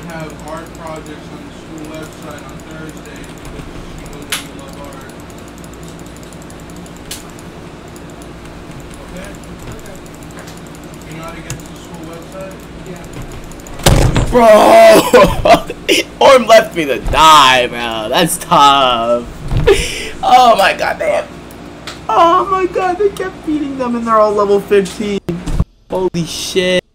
have art projects on the school website on Thursday because she knows that you love art. Okay? You know how to get to the school website? Yeah. Bro! Orm left me to die, bro. That's tough. Oh my god, man. Oh my god, they kept beating them and they're all level 15. Holy shit.